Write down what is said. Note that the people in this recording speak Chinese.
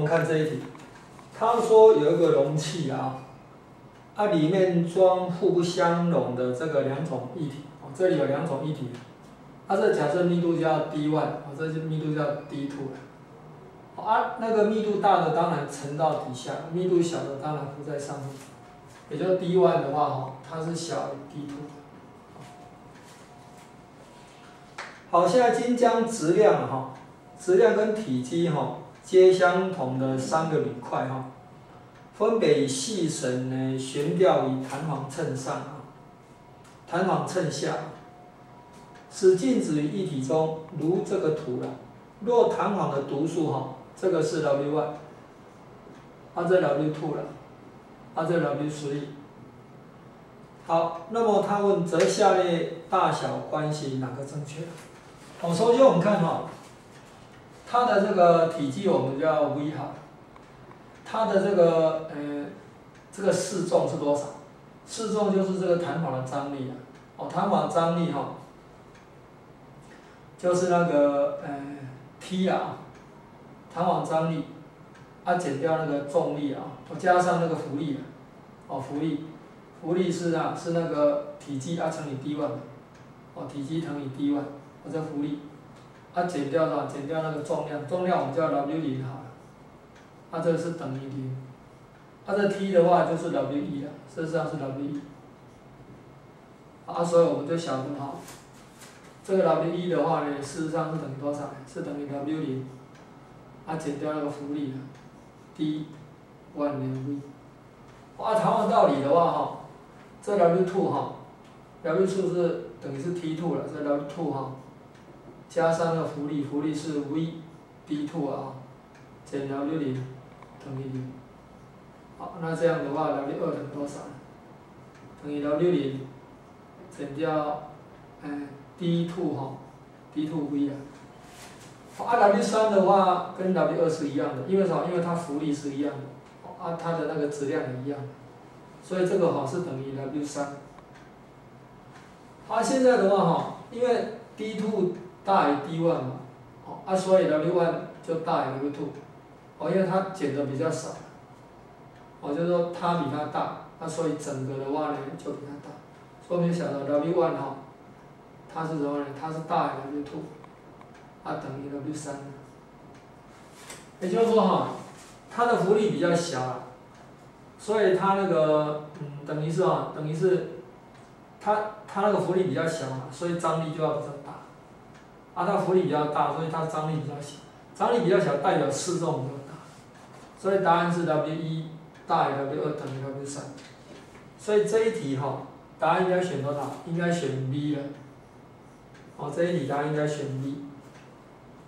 们看这一题，他说有一个容器啊，里面装互不相容的这个两种液体，这里有两种液体，这假设密度叫 D1，这就密度叫 D2 了。那个密度大的当然沉到底下，密度小的当然浮在上面。也就是 D1 的话，它是小于 D2。好，现在今将质量跟体积皆相同的3个铝块分别以细绳呢悬吊于弹簧衬上弹簧衬下，使静止于液体中，如这个图了。若弹簧的读数这个是 W1，这 W2 了，这 W3。好，那么他问则下列大小关系哪个正确？首先我们看它的这个体积我们叫 V 它的这个示重是多少？示重就是这个弹簧的张力弹簧张力就是那个T 弹簧张力减掉那个重力加上那个浮力浮力是那个体积乘以 D1 体积乘以 D1 这浮力减掉那个重量我们叫 W0好了，这是等于0，这 T 的话就是 W1了，事实上是 W1，所以我们就晓得这个 W1的话呢，事实上是等于多少？是等于 W0，减掉那个浮力D1 连 V。同样道理的话这 W2 是等于是 T2 了，这 W2 加上那个浮力是 V D2 减 W0等于0。好，那这样的话 W2 等于多少？等于 W0减掉D2 了。W3 的话跟 W2 是一样的，因为什么？因为它浮力是一样的，它的那个质量也一样，所以这个是等于 W3。现在的话因为 D2 大于 D1 嘛，所以 W1 就大于 W2，因为它减的比较少，就是说它比它大，所以整个的话呢就比它大，所以我们就晓得 W1 它是什么呢？它是大于 W2，等于 W3。也就是说它的浮力比较小，所以它那个等于是它那个浮力比较小嘛，所以张力就要比较大。它浮力比较大，所以它张力比较小。张力比较小代表示重比较大，所以答案是 W1 大于 W2 等于 W3。所以这一题答案应该选多少？应该选 B 了。这一题答案应该选 B。